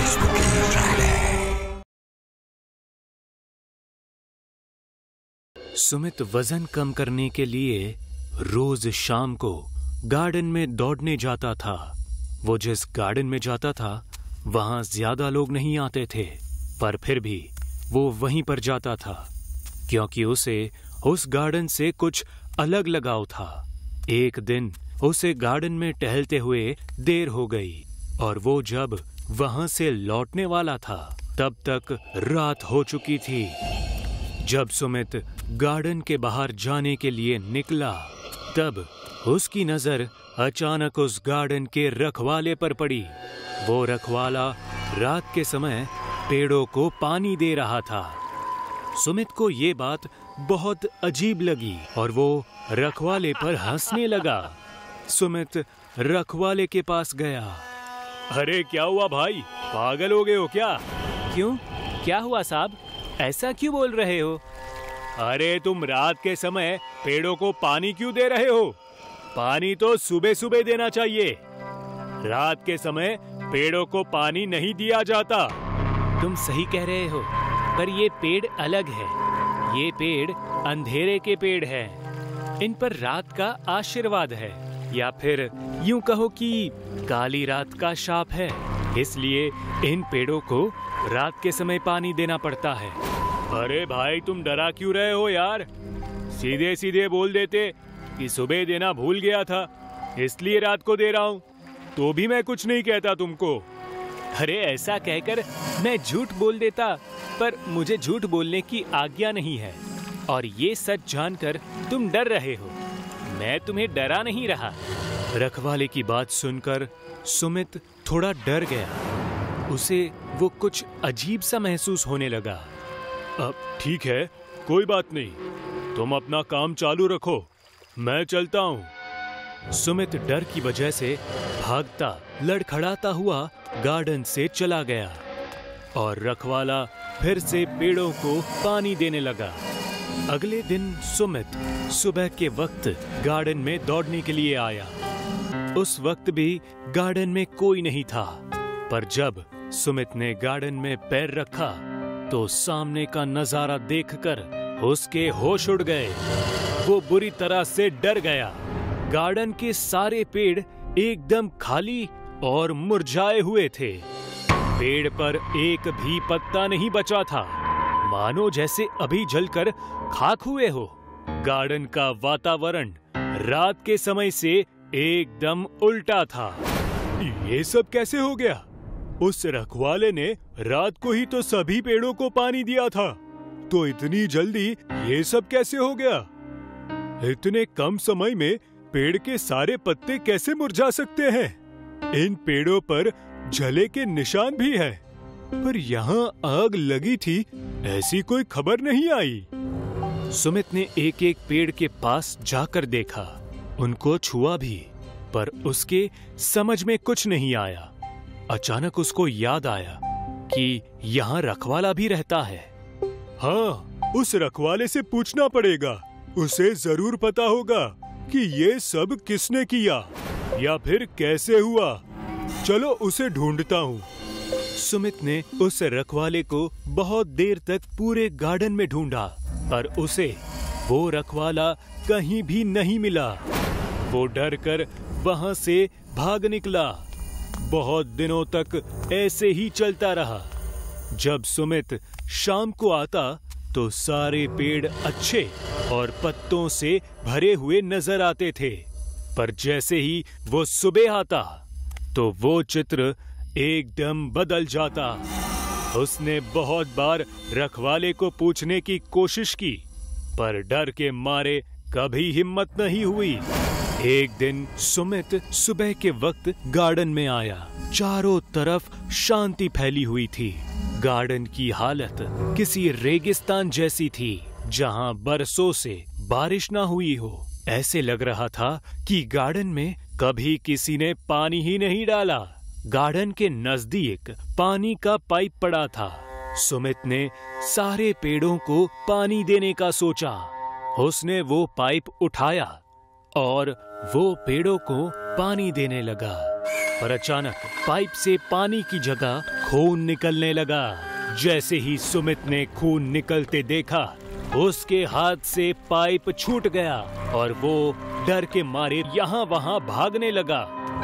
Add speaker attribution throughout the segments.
Speaker 1: सुमित वजन कम करने के लिए रोज शाम को गार्डन में दौड़ने जाता था। वो जिस गार्डन में जाता था वहां ज्यादा लोग नहीं आते थे, पर फिर भी वो वहीं पर जाता था क्योंकि उसे उस गार्डन से कुछ अलग लगाव था। एक दिन उसे गार्डन में टहलते हुए देर हो गई और वो जब वहां से लौटने वाला था तब तक रात हो चुकी थी। जब सुमित गार्डन के बाहर जाने के लिए निकला तब उसकी नजर अचानक उस गार्डन के रखवाले पर पड़ी। वो रखवाला रात के समय पेड़ों को पानी दे रहा था। सुमित को ये बात बहुत अजीब लगी और वो रखवाले पर हंसने लगा। सुमित रखवाले के पास गया।
Speaker 2: अरे क्या हुआ भाई, पागल हो गए हो क्या?
Speaker 1: क्यों, क्या हुआ साहब, ऐसा क्यों बोल रहे हो?
Speaker 2: अरे तुम रात के समय पेड़ों को पानी क्यों दे रहे हो? पानी तो सुबह सुबह देना चाहिए। रात के समय पेड़ों को पानी नहीं दिया जाता।
Speaker 1: तुम सही कह रहे हो, पर ये पेड़ अलग है। ये पेड़ अंधेरे के पेड़ हैं। इन पर रात का आशीर्वाद है, या फिर यूं कहो कि काली रात का शाप है। इसलिए इन पेड़ों को रात के समय पानी देना पड़ता है।
Speaker 2: अरे भाई तुम डरा क्यों रहे हो यार? सीधे सीधे बोल देते कि सुबह देना भूल गया था इसलिए रात को दे रहा हूँ, तो भी मैं कुछ नहीं कहता तुमको।
Speaker 1: अरे ऐसा कहकर मैं झूठ बोल देता, पर मुझे झूठ बोलने की आज्ञा नहीं है और ये सच जानकर तुम डर रहे हो। मैं तुम्हें डरा नहीं रहा। रखवाले की बात सुनकर सुमित थोड़ा डर गया। उसे वो कुछ अजीब सा महसूस होने लगा।
Speaker 2: अब ठीक है, कोई बात नहीं, तुम अपना काम चालू रखो, मैं चलता हूँ।
Speaker 1: सुमित डर की वजह से भागता लड़खड़ाता हुआ गार्डन से चला गया और रखवाला फिर से पेड़ों को पानी देने लगा। अगले दिन सुमित सुबह के वक्त गार्डन में दौड़ने के लिए आया। उस वक्त भी गार्डन में कोई नहीं था, पर जब सुमित ने गार्डन में पैर रखा तो सामने का नजारा देखकर उसके होश उड़ गए। वो बुरी तरह से डर गया। गार्डन के सारे पेड़ एकदम खाली और मुरझाए हुए थे। पेड़ पर एक भी पत्ता नहीं बचा था, मानो जैसे अभी जलकर खाक हुए हो। गार्डन का वातावरण रात के समय से एकदम उल्टा था।
Speaker 2: ये सब कैसे हो गया? उस रखवाले ने रात को ही तो सभी पेड़ों को पानी दिया था, तो इतनी जल्दी ये सब कैसे हो गया? इतने कम समय में पेड़ के सारे पत्ते कैसे मुरझा सकते हैं? इन पेड़ों पर जले के निशान भी है, पर यहाँ आग लगी थी ऐसी कोई खबर नहीं आई।
Speaker 1: सुमित ने एक एक पेड़ के पास जाकर देखा, उनको छुआ भी, पर उसके समझ में कुछ नहीं आया। अचानक उसको याद आया कि यहाँ रखवाला भी रहता है।
Speaker 2: हाँ, उस रखवाले से पूछना पड़ेगा। उसे जरूर पता होगा कि ये सब किसने किया या फिर कैसे हुआ। चलो उसे ढूंढता हूँ।
Speaker 1: सुमित ने उस रखवाले को बहुत देर तक पूरे गार्डन में ढूंढा, पर उसे वो रखवाला कहीं भी नहीं मिला। वो डर कर वहां से भाग निकला। बहुत दिनों तक ऐसे ही चलता रहा। जब सुमित शाम को आता तो सारे पेड़ अच्छे और पत्तों से भरे हुए नजर आते थे, पर जैसे ही वो सुबह आता तो वो चित्र एकदम बदल जाता। उसने बहुत बार रखवाले को पूछने की कोशिश की, पर डर के मारे कभी हिम्मत नहीं हुई। एक दिन सुमित सुबह के वक्त गार्डन में आया। चारों तरफ शांति फैली हुई थी। गार्डन की हालत किसी रेगिस्तान जैसी थी, जहां बरसों से बारिश ना हुई हो। ऐसे लग रहा था कि गार्डन में कभी किसी ने पानी ही नहीं डाला। गार्डन के नजदीक पानी का पाइप पड़ा था। सुमित ने सारे पेड़ों को पानी देने का सोचा। उसने वो पाइप उठाया और वो पेड़ों को पानी देने लगा, पर अचानक पाइप से पानी की जगह खून निकलने लगा। जैसे ही सुमित ने खून निकलते देखा, उसके हाथ से पाइप छूट गया और वो डर के मारे यहाँ वहाँ भागने लगा।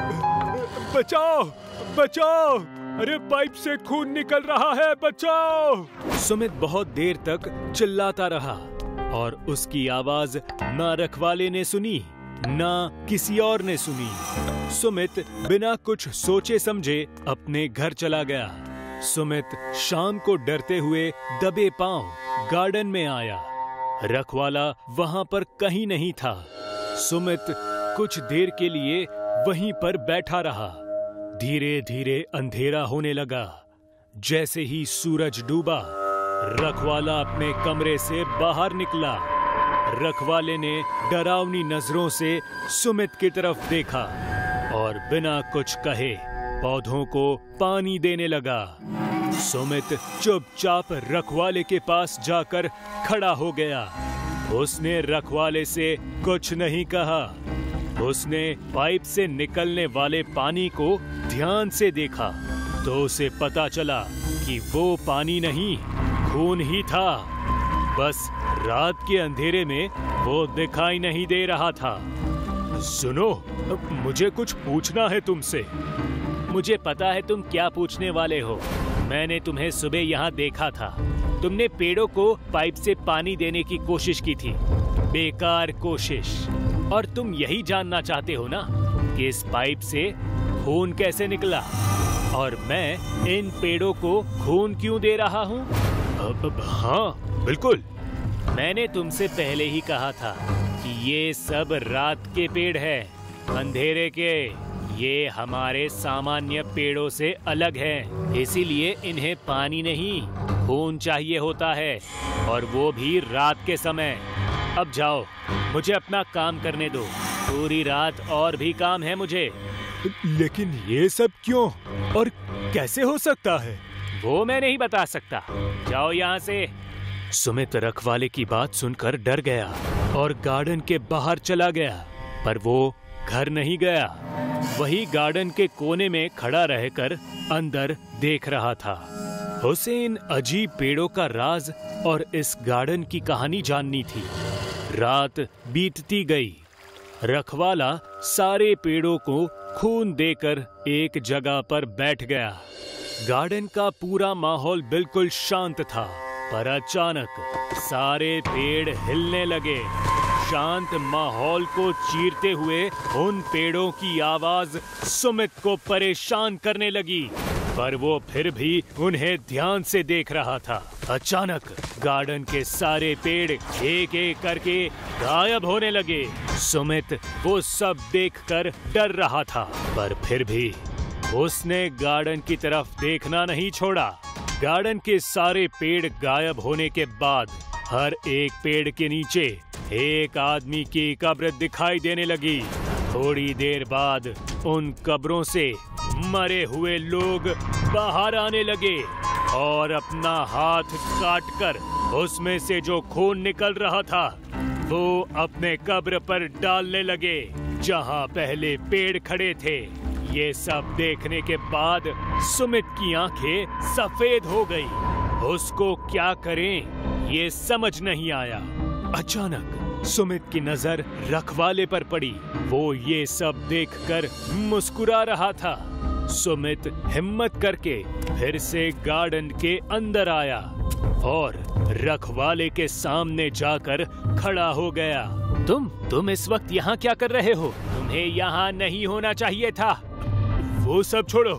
Speaker 2: बचाओ, बचाओ! अरे पाइप से खून निकल रहा है, बचाओ!
Speaker 1: सुमित बहुत देर तक चिल्लाता रहा और उसकी आवाज ना रखवाले ने सुनी, ना किसी और ने सुनी। सुमित बिना कुछ सोचे समझे अपने घर चला गया। सुमित शाम को डरते हुए दबे पांव गार्डन में आया। रखवाला वहां पर कहीं नहीं था। सुमित कुछ देर के लिए वहीं पर बैठा रहा। धीरे धीरे अंधेरा होने लगा। जैसे ही सूरज डूबा, रखवाला अपने कमरे से बाहर निकला। रखवाले ने डरावनी नजरों से सुमित की तरफ देखा और बिना कुछ कहे पौधों को पानी देने लगा। सुमित चुपचाप रखवाले के पास जाकर खड़ा हो गया। उसने रखवाले से कुछ नहीं कहा। उसने पाइप से निकलने वाले पानी को ध्यान से देखा तो उसे पता चला कि वो पानी नहीं, खून ही था। बस रात के अंधेरे में वो दिखाई नहीं दे रहा था।
Speaker 2: सुनो, मुझे कुछ पूछना है तुमसे।
Speaker 1: मुझे पता है तुम क्या पूछने वाले हो। मैंने तुम्हें सुबह यहाँ देखा था। तुमने पेड़ों को पाइप से पानी देने की कोशिश की थी। बेकार कोशिश। और तुम यही जानना चाहते हो ना कि इस पाइप से खून कैसे निकला और मैं इन पेड़ों को खून क्यों दे रहा हूँ?
Speaker 2: हाँ, बिल्कुल।
Speaker 1: मैंने तुमसे पहले ही कहा था कि ये सब रात के पेड़ हैं, अंधेरे के। ये हमारे सामान्य पेड़ों से अलग हैं, इसीलिए इन्हें पानी नहीं, खून चाहिए होता है, और वो भी रात के समय। अब जाओ, मुझे अपना काम करने दो। पूरी रात और भी काम है मुझे।
Speaker 2: लेकिन ये सब क्यों और कैसे हो सकता है?
Speaker 1: वो मैं नहीं बता सकता। जाओ यहाँ से।
Speaker 2: सुमित रखवाले की बात सुनकर डर गया और गार्डन के बाहर चला गया, पर वो घर नहीं गया। वही गार्डन के कोने में खड़ा रहकर अंदर देख रहा था। उसे इन अजीब पेड़ों का राज और इस गार्डन की कहानी जाननी थी। रात बीतती गई। रखवाला सारे पेड़ों को खून देकर एक जगह पर बैठ गया। गार्डन का पूरा माहौल बिल्कुल शांत था, पर अचानक सारे पेड़ हिलने लगे। शांत माहौल को चीरते हुए उन पेड़ों की आवाज सुमित को परेशान करने लगी, पर वो फिर भी उन्हें ध्यान से देख रहा था। अचानक गार्डन के सारे पेड़ एक एक करके गायब होने लगे। सुमित वो सब देखकर डर रहा था, पर फिर भी उसने गार्डन की तरफ देखना नहीं छोड़ा। गार्डन के सारे पेड़ गायब होने के बाद हर एक पेड़ के नीचे एक आदमी की कब्र दिखाई देने लगी। थोड़ी देर बाद उन कब्रों से मरे हुए लोग बाहर आने लगे और अपना हाथ काटकर उसमें से जो खून निकल रहा था वो अपने कब्र पर डालने लगे, जहां पहले पेड़ खड़े थे। ये सब देखने के बाद सुमित की आंखें सफेद हो गई। उसको क्या करें ये समझ नहीं आया। अचानक सुमित की नजर रखवाले पर पड़ी। वो ये सब देखकर मुस्कुरा रहा था। सुमित हिम्मत करके फिर से गार्डन के अंदर आया और रखवाले के सामने जाकर खड़ा हो गया। तुम इस वक्त यहाँ क्या कर रहे हो? तुम्हें यहाँ नहीं होना चाहिए था। वो सब छोड़ो,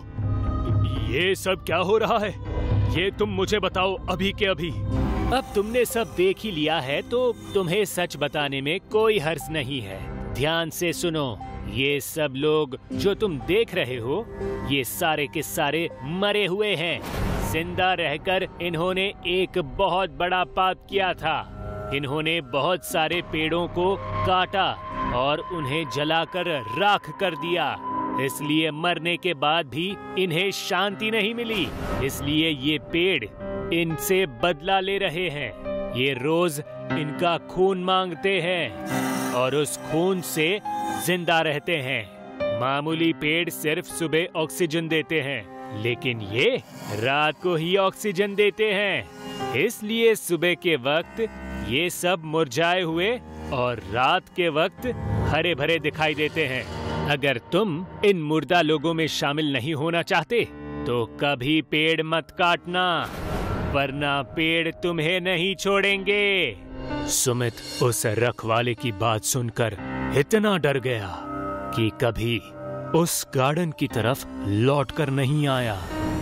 Speaker 2: ये सब क्या हो रहा है ये तुम मुझे बताओ अभी के अभी।
Speaker 1: अब तुमने सब देख ही लिया है तो तुम्हें सच बताने में कोई हर्ज नहीं है। ध्यान से सुनो, ये सब लोग जो तुम देख रहे हो ये सारे के सारे मरे हुए हैं। जिंदा रहकर इन्होंने एक बहुत बड़ा पाप किया था। इन्होंने बहुत सारे पेड़ों को काटा और उन्हें जलाकर राख कर दिया। इसलिए मरने के बाद भी इन्हें शांति नहीं मिली। इसलिए ये पेड़ इनसे बदला ले रहे हैं। ये रोज इनका खून मांगते हैं और उस खून से जिंदा रहते हैं। मामूली पेड़ सिर्फ सुबह ऑक्सीजन देते हैं, लेकिन ये रात को ही ऑक्सीजन देते हैं, इसलिए सुबह के वक्त ये सब मुरझाए हुए और रात के वक्त हरे भरे दिखाई देते हैं। अगर तुम इन मुर्दा लोगों में शामिल नहीं होना चाहते तो कभी पेड़ मत काटना, वरना पेड़ तुम्हें नहीं छोड़ेंगे। सुमित उस रखवाले की बात सुनकर इतना डर गया कि कभी उस गार्डन की तरफ लौटकर नहीं आया।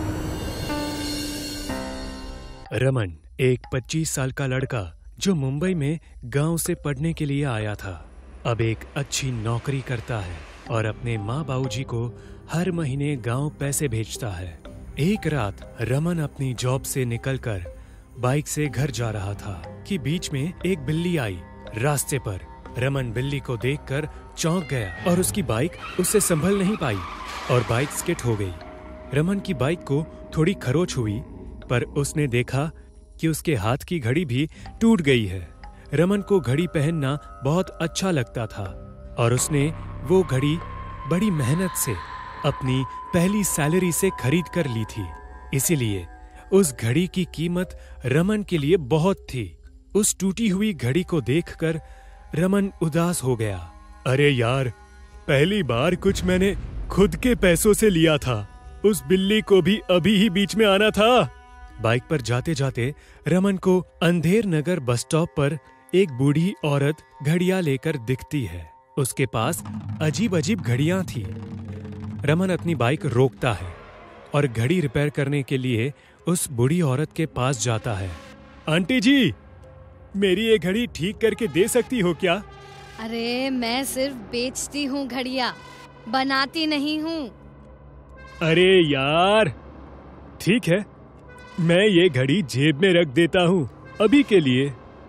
Speaker 2: रमन एक 25 साल का लड़का जो मुंबई में गांव से पढ़ने के लिए आया था, अब एक अच्छी नौकरी करता है और अपने माँ बाबूजी को हर महीने गांव पैसे भेजता है। एक रात रमन अपनी जॉब से निकलकर बाइक से घर जा रहा था कि बीच में एक बिल्ली आई। रास्ते पर रमन बिल्ली को देखकर चौंक गया और उसकी बाइक उससे संभल नहीं पाई और बाइक स्किड हो गई। रमन की बाइक को थोड़ी खरोच हुई, पर उसने देखा कि उसके हाथ की घड़ी भी टूट गई है। रमन को घड़ी पहनना बहुत अच्छा लगता था और उसने वो घड़ी बड़ी मेहनत से अपनी पहली सैलरी से खरीद कर ली थी, इसीलिए उस घड़ी की कीमत रमन के लिए बहुत थी। उस टूटी हुई घड़ी को देखकर रमन उदास हो गया। अरे यार, पहली बार कुछ मैंने खुद के पैसों से लिया था, उस बिल्ली को भी अभी ही बीच में आना था। बाइक पर जाते जाते रमन को अंधेर नगर बस स्टॉप पर एक बूढ़ी औरत घड़ियां लेकर दिखती है। उसके पास अजीब अजीब घड़ियां थी। रमन अपनी बाइक रोकता है और घड़ी रिपेयर करने के लिए उस बूढ़ी औरत के पास जाता है। आंटी जी, मेरी ये घड़ी ठीक करके दे सकती हो क्या?
Speaker 3: अरे मैं सिर्फ बेचती हूँ घड़ियाँ, बनाती नहीं हूँ।
Speaker 2: अरे यार, ठीक है, मैं ये घड़ी जेब में रख देता हूँ अभी के लिए।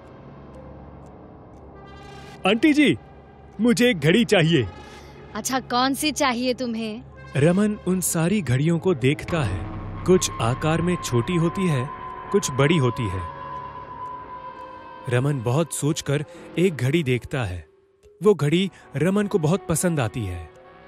Speaker 2: आंटी जी, मुझे एक घड़ी चाहिए।
Speaker 3: अच्छा, कौन सी चाहिए तुम्हें?
Speaker 2: रमन उन सारी घड़ियों को देखता है। कुछ आकार में छोटी होती है, कुछ बड़ी होती है। रमन बहुत सोचकर एक घड़ी देखता है। वो घड़ी रमन को बहुत पसंद आती है।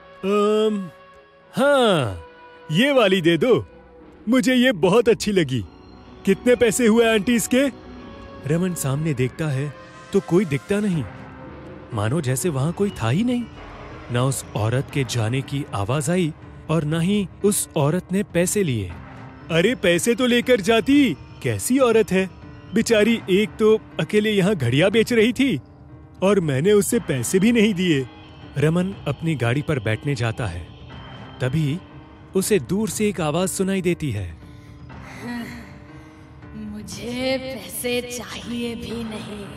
Speaker 2: हाँ, ये वाली दे दो, मुझे ये बहुत अच्छी लगी। कितने पैसे हुए आंटी इसके? रमन सामने देखता है तो कोई दिखता नहीं, मानो जैसे वहां कोई था ही नहीं। ना उस औरत के जाने की आवाज आई और ना ही उस औरत ने पैसे लिए। अरे पैसे तो लेकर जाती, कैसी औरत है बेचारी, एक तो अकेले यहाँ घड़ियां बेच रही थी और मैंने उससे पैसे भी नहीं दिए। रमन अपनी गाड़ी पर बैठने जाता है, तभी उसे दूर से एक आवाज सुनाई देती है।
Speaker 3: मुझे पैसे चाहिए भी नहीं।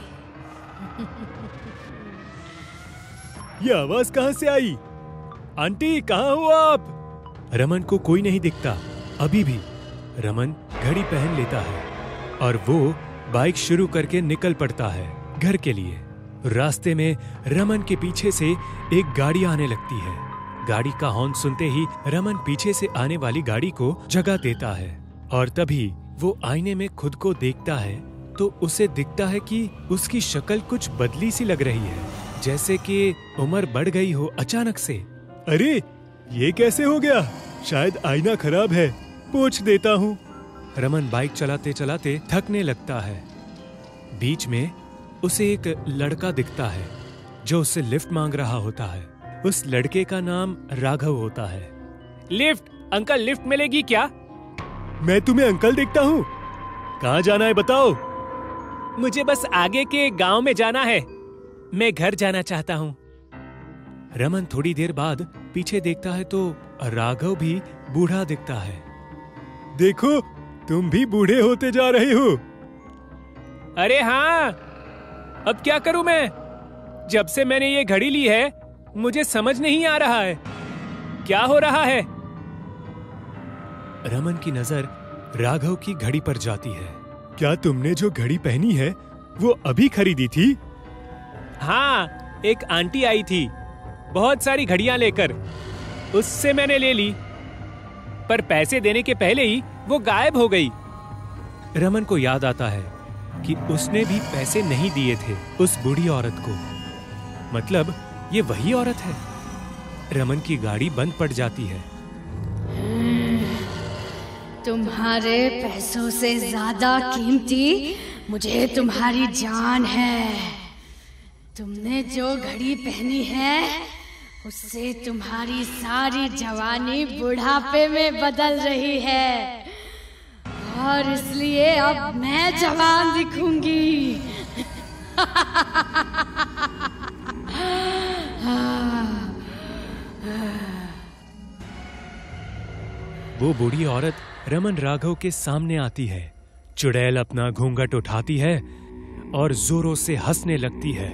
Speaker 2: ये आवाज कहाँ से आई? आंटी, कहाँ हो आप? रमन को कोई नहीं दिखता। अभी भी रमन घड़ी पहन लेता है और वो बाइक शुरू करके निकल पड़ता है घर के लिए। रास्ते में रमन के पीछे से एक गाड़ी आने लगती है। गाड़ी का हॉर्न सुनते ही रमन पीछे से आने वाली गाड़ी को जगह देता है और तभी वो आईने में खुद को देखता है तो उसे दिखता है कि उसकी शक्ल कुछ बदली सी लग रही है, जैसे कि उम्र बढ़ गई हो अचानक से। अरे ये कैसे हो गया? शायद आईना खराब है, पोंछ देता हूँ। रमन बाइक चलाते चलाते थकने लगता है। बीच में उसे एक लड़का दिखता है जो उससे लिफ्ट मांग रहा होता है। उस लड़के का नाम राघव होता है। लिफ्ट, अंकल लिफ्ट मिलेगी क्या? मैं तुम्हें अंकल दिखता हूँ? कहाँ जाना है बताओ? मुझे बस आगे के गांव में जाना है, मैं घर जाना चाहता हूँ। रमन थोड़ी देर बाद पीछे देखता है तो राघव भी बूढ़ा दिखता है। देखो, तुम भी बूढ़े होते जा रहे हो। अरे हाँ, अब क्या करूं मैं? जब से मैंने ये घड़ी ली है मुझे समझ नहीं आ रहा है क्या हो रहा है। रमन की नजर राघव की घड़ी पर जाती है। क्या तुमने जो घड़ी पहनी है वो अभी खरीदी थी? हाँ, एक आंटी आई थी बहुत सारी घड़ियां लेकर, उससे मैंने ले ली, पर पैसे देने के पहले ही वो गायब हो गई। रमन को याद आता है कि उसने भी पैसे नहीं दिए थे उस बूढ़ी औरत को। मतलब ये वही औरत है। रमन की गाड़ी बंद पड़ जाती है।
Speaker 3: तुम्हारे पैसों से ज्यादा कीमती मुझे तुम्हारी जान है। तुमने जो घड़ी पहनी है उससे तुम्हारी सारी जवानी बुढ़ापे में बदल रही है, और इसलिए अब मैं जवान दिखूंगी।
Speaker 1: वो बूढ़ी औरत रमन राघव के सामने आती है। चुड़ैल अपना घूंघट उठाती है और जोरों से हंसने लगती है।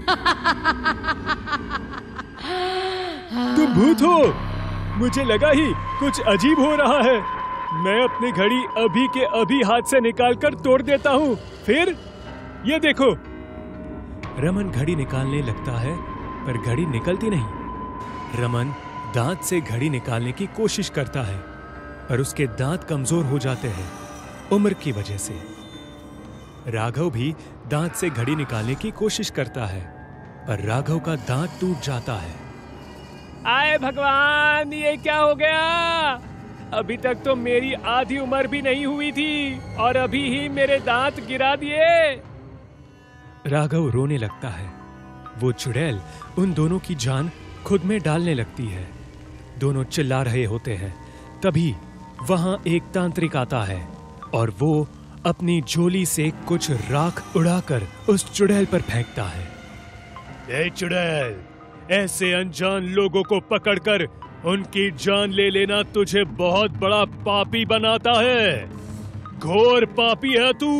Speaker 2: तुम भूत हो? मुझे लगा ही कुछ अजीब हो रहा है। मैं अपनी घड़ी अभी के अभी हाथ से निकालकर तोड़ देता हूँ। फिर ये देखो।
Speaker 1: रमन घड़ी निकालने लगता है पर घड़ी निकलती नहीं। रमन दांत से घड़ी निकालने की कोशिश करता है पर उसके दांत कमजोर हो जाते हैं उम्र की वजह से। राघव भी दांत से घड़ी निकालने की कोशिश करता है पर राघव का दांत टूट जाता है।
Speaker 2: आए भगवान, ये क्या हो गया? अभी तक तो मेरी आधी उम्र भी नहीं हुई थी और अभी ही मेरे दांत गिरा दिए।
Speaker 1: राघव रोने लगता है। वो चुड़ैल उन दोनों की जान खुद में डालने लगती है। दोनों चिल्ला रहे होते हैं। तभी वहां एक तांत्रिक आता है और वो अपनी झोली से कुछ राख उड़ाकर उस चुड़ैल पर फेंकता है।
Speaker 2: ए चुड़ैल, ऐसे अनजान लोगों को पकड़कर उनकी जान ले लेना तुझे बहुत बड़ा पापी बनाता है। घोर पापी है तू।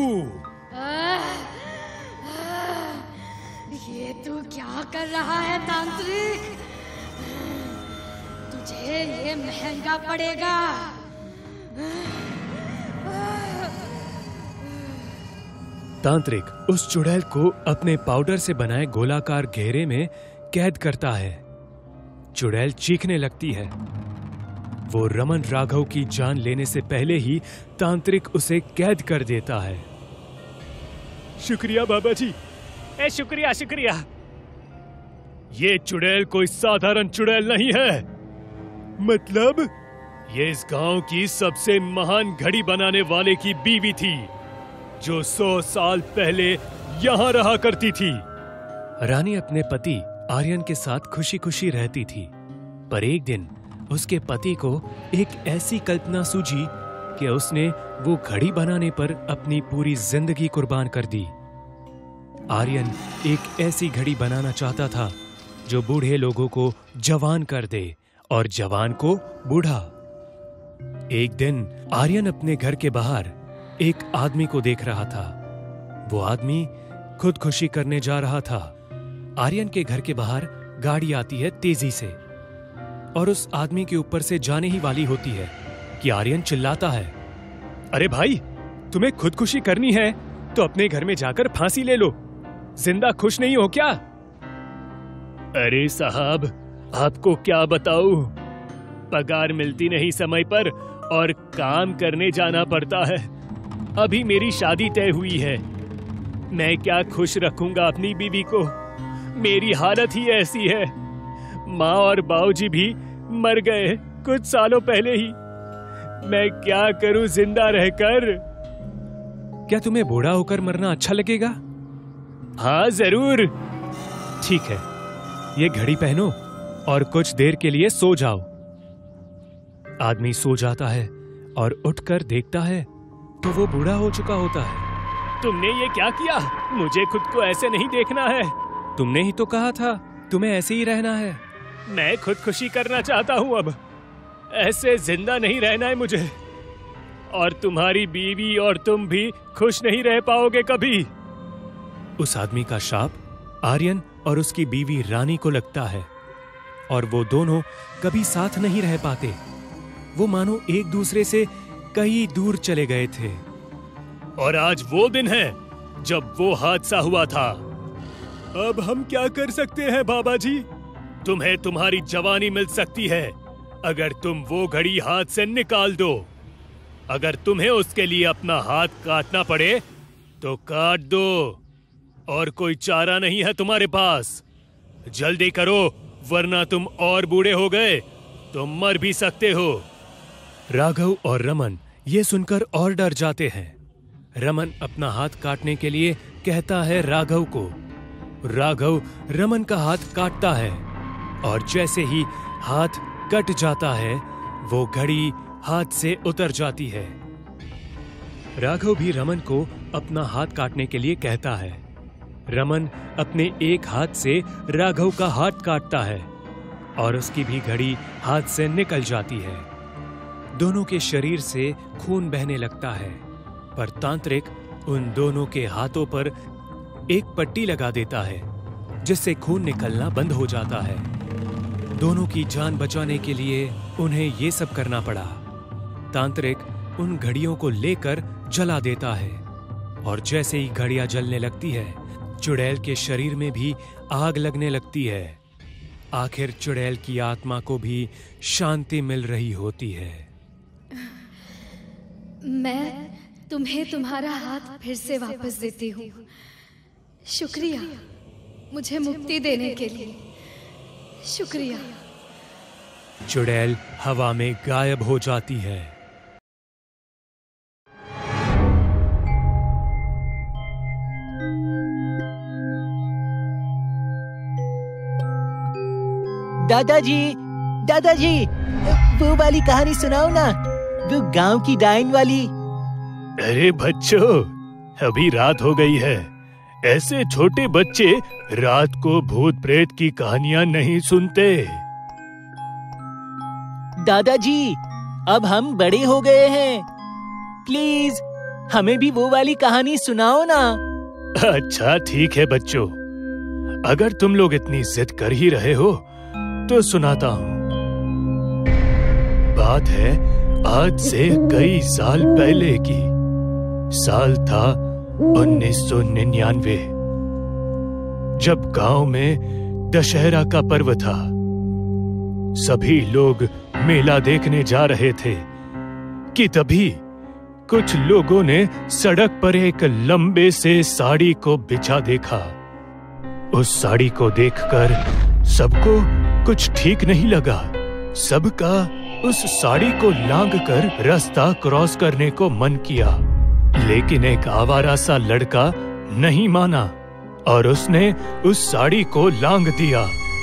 Speaker 3: ये तू क्या कर रहा है तांत्रिक? तुझे ये महंगा पड़ेगा।
Speaker 1: तांत्रिक उस चुड़ैल को अपने पाउडर से बनाए गोलाकार घेरे में कैद करता है। चुड़ैल चीखने लगती है। वो रमन राघव की जान लेने से पहले ही तांत्रिक उसे कैद कर देता है।
Speaker 2: शुक्रिया बाबा जी। ए शुक्रिया शुक्रिया। ये चुड़ैल कोई साधारण चुड़ैल नहीं है। मतलब ये इस गांव की सबसे महान घड़ी बनाने वाले की बीवी थी, जो 100 साल पहले यहाँ रहा करती थी।
Speaker 1: रानी अपने पति आर्यन के साथ खुशी खुशी रहती थी, पर एक दिन उसके पति को एक ऐसी कल्पना सूझी कि उसने वो घड़ी बनाने पर अपनी पूरी जिंदगी कुर्बान कर दी। आर्यन एक ऐसी घड़ी बनाना चाहता था जो बूढ़े लोगों को जवान कर दे और जवान को बूढ़ा। एक दिन आर्यन अपने घर के बाहर एक आदमी को देख रहा था। वो आदमी खुदकुशी करने जा रहा था। आर्यन के घर के बाहर गाड़ी आती है तेजी से और उस आदमी के ऊपर से जाने ही वाली होती है कि आर्यन चिल्लाता है,
Speaker 2: अरे भाई, तुम्हें खुदकुशी करनी है तो अपने घर में जाकर फांसी ले लो। जिंदा खुश नहीं हो क्या? अरे साहब, आपको क्या बताऊं, पगार मिलती नहीं समय पर और काम करने जाना पड़ता है। अभी मेरी शादी तय हुई है। मैं क्या खुश रखूंगा अपनी बीवी को? मेरी हालत ही ऐसी है। माँ और बाबूजी भी मर गए कुछ सालों पहले ही। मैं क्या करूं जिंदा रहकर?
Speaker 1: क्या तुम्हें बूढ़ा होकर मरना अच्छा लगेगा?
Speaker 2: हाँ जरूर।
Speaker 1: ठीक है, ये घड़ी पहनो और कुछ देर के लिए सो जाओ। आदमी सो जाता है और उठकर देखता है तो वो बूढ़ा हो चुका होता है।
Speaker 2: तुमने ये क्या किया? मुझे खुद को ऐसे नहीं देखना है।
Speaker 1: तुमने ही तो कहा था तुम्हें ऐसे ही रहना है।
Speaker 2: मैं खुदकुशी करना चाहता हूँ अब। ऐसे जिंदा नहीं रहना है मुझे। और तुम्हारी बीवी और तुम भी खुश नहीं रह पाओगे कभी।
Speaker 1: उस आदमी का शाप आर्यन और उसकी बीवी रानी को लगता है और वो दोनों कभी साथ नहीं रह पाते। वो मानो एक दूसरे से कहीं दूर चले गए थे।
Speaker 2: और आज वो दिन है जब वो हादसा हुआ था। अब हम क्या कर सकते हैं बाबा जी? तुम्हें तुम्हारी जवानी मिल सकती है अगर तुम वो घड़ी हाथ से निकाल दो। अगर तुम्हें उसके लिए अपना हाथ काटना पड़े तो काट दो, और कोई चारा नहीं है तुम्हारे पास। जल्दी करो, वरना तुम और बूढ़े हो गए तो मर भी सकते हो।
Speaker 1: राघव और रमन ये सुनकर और डर जाते हैं। रमन अपना हाथ काटने के लिए कहता है राघव को। राघव रमन का हाथ काटता है और जैसे ही हाथ कट जाता है वो घड़ी हाथ से उतर जाती है। राघव भी रमन को अपना हाथ काटने के लिए कहता है। रमन अपने एक हाथ से राघव का हाथ काटता है और उसकी भी घड़ी हाथ से निकल जाती है। दोनों के शरीर से खून बहने लगता है, पर तांत्रिक उन दोनों के हाथों पर एक पट्टी लगा देता है जिससे खून निकलना बंद हो जाता है। दोनों की जान बचाने के लिए उन्हें ये सब करना पड़ा। तांत्रिक उन घड़ियों को लेकर जला देता है और जैसे ही घड़ियां जलने लगती है, चुड़ैल के शरीर में भी आग लगने लगती है। आखिर चुड़ैल की आत्मा को भी शांति मिल रही होती है।
Speaker 3: मैं तुम्हें तुम्हारा हाथ फिर से वापस देती हूँ। शुक्रिया मुझे मुक्ति देने के लिए। शुक्रिया।
Speaker 1: चुड़ैल हवा में गायब हो जाती है।
Speaker 4: दादाजी, दादाजी, वो वाली कहानी सुनाओ ना, वो गांव की डायन वाली।
Speaker 2: अरे बच्चों, अभी रात हो गई है। ऐसे छोटे बच्चे रात को भूत प्रेत की कहानियां नहीं सुनते।
Speaker 4: दादाजी, अब हम बड़े हो गए हैं, प्लीज हमें भी वो वाली कहानी सुनाओ ना।
Speaker 2: अच्छा ठीक है बच्चों, अगर तुम लोग इतनी जिद कर ही रहे हो तो सुनाता हूँ। बात है आज से कई साल पहले की। साल था 1999, जब गांव में दशहरा का पर्व था। सभी लोग मेला देखने जा रहे थे कि तभी कुछ लोगों ने सड़क पर एक लंबे से साड़ी को बिछा देखा। उस साड़ी को देखकर सबको कुछ ठीक नहीं लगा। सबका उस साड़ी को लांघकर रास्ता क्रॉस करने को मन किया, लेकिन एक आवारा सा लड़का नहीं माना और उसने उस साड़ी को लांघ दिया।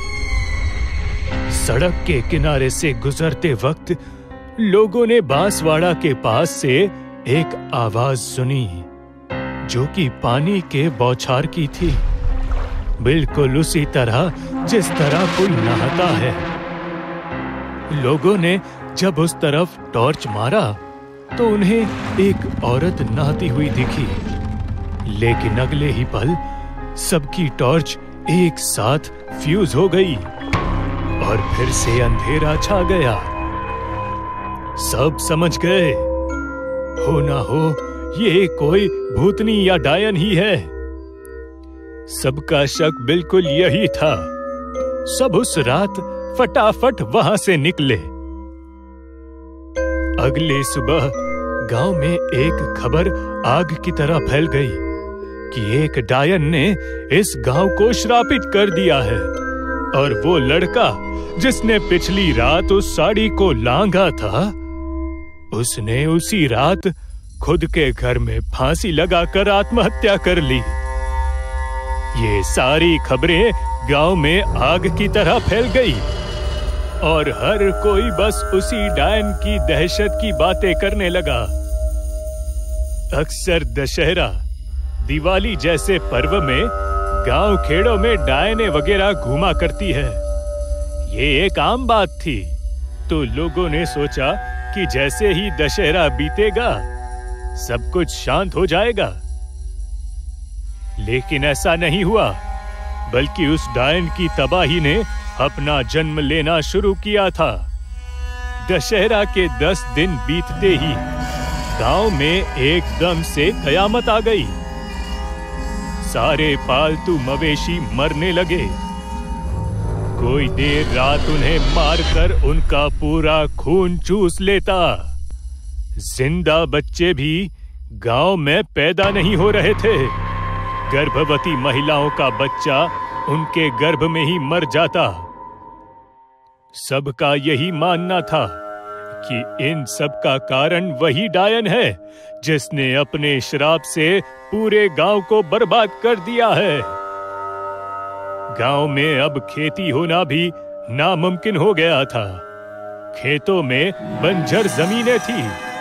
Speaker 2: सड़क के किनारे से गुजरते वक्त लोगों ने बांसवाड़ा के पास से एक आवाज सुनी जो कि पानी के बौछार की थी, बिल्कुल उसी तरह जिस तरह कोई नहाता है। लोगों ने जब उस तरफ टॉर्च मारा तो उन्हें एक औरत नहाती हुई दिखी, लेकिन अगले ही पल सबकी टॉर्च एक साथ फ्यूज हो गई और फिर से अंधेरा छा गया। सब समझ गए, हो ना हो ये कोई भूतनी या डायन ही है। सबका शक बिल्कुल यही था। सब उस रात फटाफट वहां से निकले। अगले सुबह गांव में एक खबर आग की तरह फैल गई कि एक डायन ने इस गांव को श्रापित कर दिया है और वो लड़का जिसने पिछली रात उस साड़ी को लांघा था, उसने उसी रात खुद के घर में फांसी लगाकर आत्महत्या कर ली। ये सारी खबरें गांव में आग की तरह फैल गई और हर कोई बस उसी डायन की दहशत की बातें करने लगा। अक्सर दशहरा, दिवाली जैसे पर्व में गांव खेड़ों में डायने वगैरह घूमा करती है। ये एक आम बात थी, तो लोगों ने सोचा कि जैसे ही दशहरा बीतेगा सब कुछ शांत हो जाएगा। लेकिन ऐसा नहीं हुआ, बल्कि उस डायन की तबाही ने अपना जन्म लेना शुरू किया था। दशहरा के 10 दिन बीतते ही गांव में एकदम से कयामत आ गई। सारे पालतू मवेशी मरने लगे। कोई देर रात उन्हें मारकर उनका पूरा खून चूस लेता। जिंदा बच्चे भी गांव में पैदा नहीं हो रहे थे। गर्भवती महिलाओं का बच्चा उनके गर्भ में ही मर जाता। सबका यही मानना था
Speaker 1: कि इन सब का कारण वही डायन है जिसने अपने श्राप से पूरे गांव को बर्बाद कर दिया है। गांव में अब खेती होना भी नामुमकिन हो गया था। खेतों में बंजर जमीनें थी,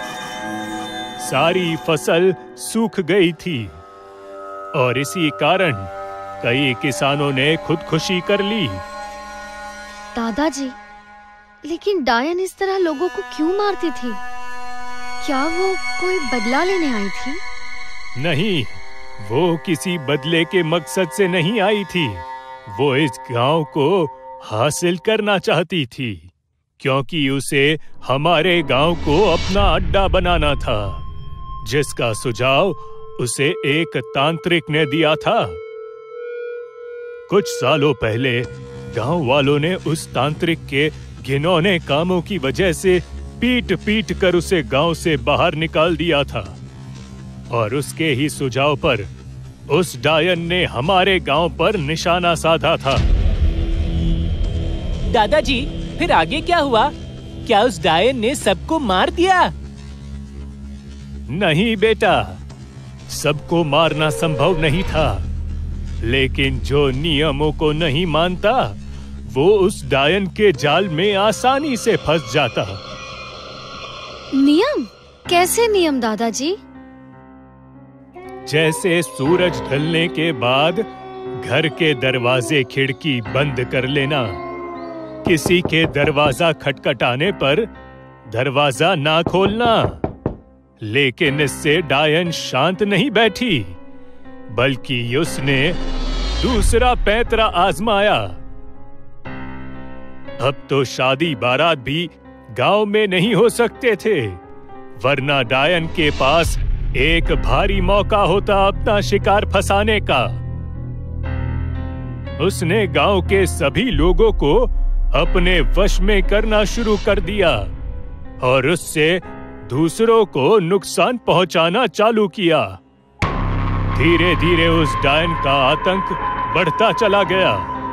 Speaker 1: सारी फसल सूख गई थी और इसी कारण कई किसानों ने खुदकुशी कर ली।
Speaker 3: दादाजी, लेकिन डायन इस तरह लोगों को क्यों मारती थी? क्या वो कोई बदला लेने आई थी?
Speaker 1: नहीं, वो किसी बदले के मकसद से नहीं आई थी। वो इस गांव को हासिल करना चाहती थी, क्योंकि उसे हमारे गांव को अपना अड्डा बनाना था, जिसका सुझाव उसे एक तांत्रिक ने दिया था। कुछ सालों पहले गांव वालों ने उस तांत्रिक के घिनौने कामों की वजह से पीट कर उसे गांव से बाहर निकाल दिया था और उसके ही सुझाव पर उस डायन ने हमारे गांव पर निशाना साधा था।
Speaker 4: दादाजी, फिर आगे क्या हुआ? क्या उस डायन ने सबको मार दिया?
Speaker 1: नहीं बेटा, सबको मारना संभव नहीं था, लेकिन जो नियमों को नहीं मानता वो उस डायन के जाल में आसानी से फंस जाता।
Speaker 3: नियम? कैसे नियम दादाजी?
Speaker 1: जैसे सूरज ढलने के बाद घर के दरवाजे खिड़की बंद कर लेना, किसी के दरवाजा खटखटाने पर दरवाजा ना खोलना। लेकिन इससे डायन शांत नहीं बैठी, बल्कि उसने दूसरा पैंतरा आजमाया। अब तो शादी बारात भी गांव में नहीं हो सकते थे, वरना डायन के पास एक भारी मौका होता अपना शिकार फंसाने का। उसने गांव के सभी लोगों को अपने वश में करना शुरू कर दिया और उससे दूसरों को नुकसान पहुंचाना चालू किया। धीरे धीरे उस डायन का आतंक बढ़ता चला गया।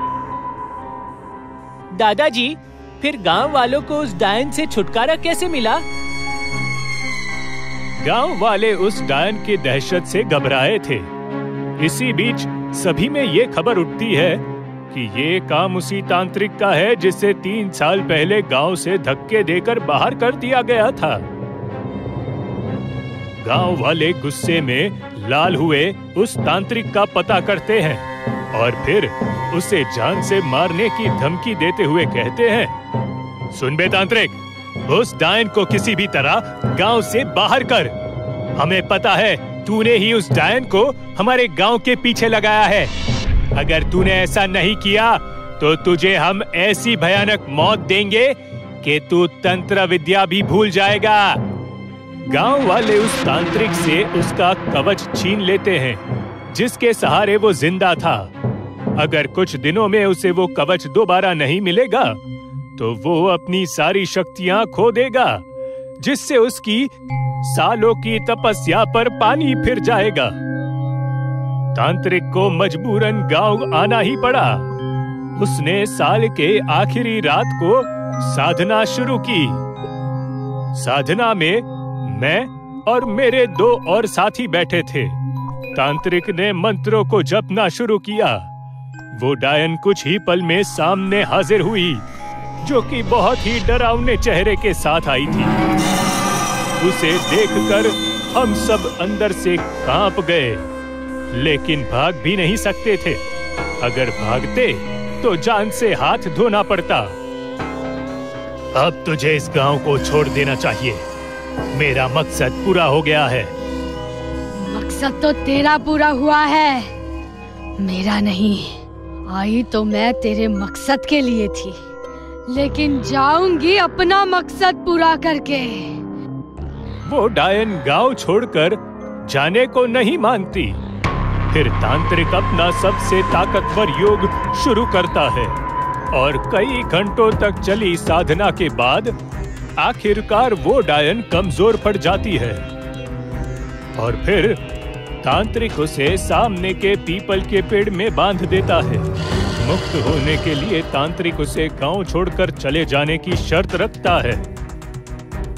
Speaker 4: दादाजी, फिर गांव वालों को उस डायन से छुटकारा कैसे मिला?
Speaker 1: गांव वाले उस डायन की दहशत से घबराए थे। इसी बीच सभी में ये खबर उठती है कि ये काम उसी तांत्रिक का है जिसे 3 साल पहले गांव से धक्के देकर बाहर कर दिया गया था। गांव वाले गुस्से में लाल हुए उस तांत्रिक का पता करते हैं और फिर उसे जान से मारने की धमकी देते हुए कहते हैं, सुन बे तांत्रिक, उस डायन को किसी भी तरह गांव से बाहर कर। हमें पता है तूने ही उस डायन को हमारे गांव के पीछे लगाया है। अगर तूने ऐसा नहीं किया तो तुझे हम ऐसी भयानक मौत देंगे कि तू तंत्र विद्या भी भूल जाएगा। गांव वाले उस तांत्रिक से उसका कवच छीन लेते हैं, जिसके सहारे वो जिंदा था। अगर कुछ दिनों में उसे वो कवच दोबारा नहीं मिलेगा तो वो अपनी सारी शक्तियां खो देगा, जिससे उसकी सालों की तपस्या पर पानी फिर जाएगा। तांत्रिक को मजबूरन गांव आना ही पड़ा। उसने साल के आखिरी रात को साधना शुरू की। साधना में मैं और मेरे 2 और साथी बैठे थे। तांत्रिक ने मंत्रों को जपना शुरू किया। वो डायन कुछ ही पल में सामने हाजिर हुई, जो कि बहुत ही डरावने चेहरे के साथ आई थी। उसे देखकर हम सब अंदर से कांप गए, लेकिन भाग भी नहीं सकते थे। अगर भागते तो जान से हाथ धोना पड़ता। अब तुझे इस गांव को छोड़ देना चाहिए। मेरा मकसद पूरा हो गया है।
Speaker 3: मकसद तो तेरा पूरा हुआ है, मेरा नहीं। आई तो मैं तेरे मकसद के लिए थी, लेकिन जाऊंगी अपना मकसद पूरा करके।
Speaker 1: वो डायन गांव छोड़कर जाने को नहीं मानती। फिर तांत्रिक अपना सबसे ताकतवर योग शुरू करता है और कई घंटों तक चली साधना के बाद आखिरकार वो डायन कमजोर पड़ जाती है और फिर तांत्रिक उसे सामने के पीपल के पेड़ में बांध देता है। मुक्त होने के लिए तांत्रिक उसे गांव छोड़कर चले जाने की शर्त रखता है।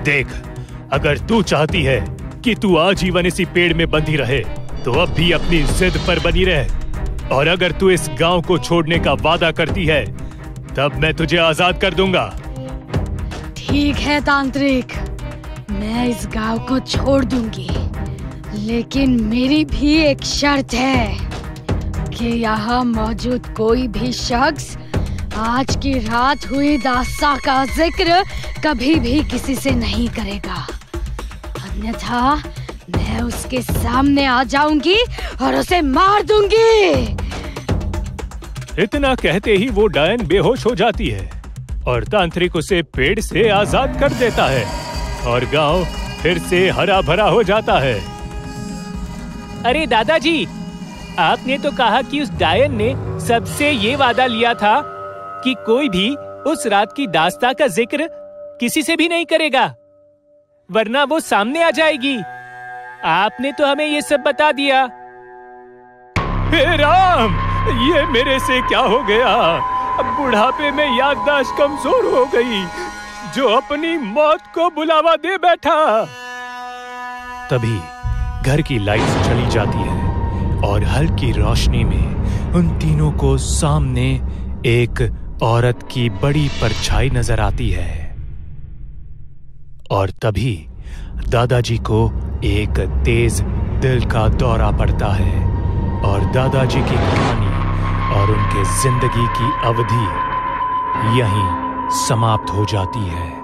Speaker 1: देख, अगर तू चाहती है कि तू आजीवन इसी पेड़ में बंधी रहे, तो अब भी अपनी जिद पर बनी रह। और अगर तू इस गांव को छोड़ने का वादा करती है, तब मैं तुझे आजाद कर दूंगा।
Speaker 3: ठीक है तांत्रिक, मैं इस गांव को छोड़ दूंगी, लेकिन मेरी भी एक शर्त है कि यहाँ मौजूद कोई भी शख्स आज की रात हुई दास्तां का जिक्र कभी भी किसी से नहीं करेगा, अन्यथा मैं उसके सामने आ जाऊंगी और उसे मार दूंगी।
Speaker 1: इतना कहते ही वो डायन बेहोश हो जाती है और तांत्रिक उसे पेड़ से आजाद कर देता है और गांव फिर से हरा भरा हो जाता है।
Speaker 4: अरे दादाजी, आपने तो कहा कि उस डायन ने सबसे ये वादा लिया था कि कोई भी उस रात की दास्तां का जिक्र किसी से भी नहीं करेगा, वरना वो सामने आ जाएगी। आपने तो हमें ये सब बता दिया।
Speaker 1: हे राम, ये मेरे से क्या हो गया? अब बुढ़ापे में याददाश्त कमजोर हो गई, जो अपनी मौत को बुलावा दे बैठा। तभी घर की लाइट चली जाती है और हल्की रोशनी में उन तीनों को सामने एक औरत की बड़ी परछाई नजर आती है। और तभी दादाजी को एक तेज दिल का दौरा पड़ता है और दादाजी की कहानी और उनके जिंदगी की अवधि यहीं समाप्त हो जाती है।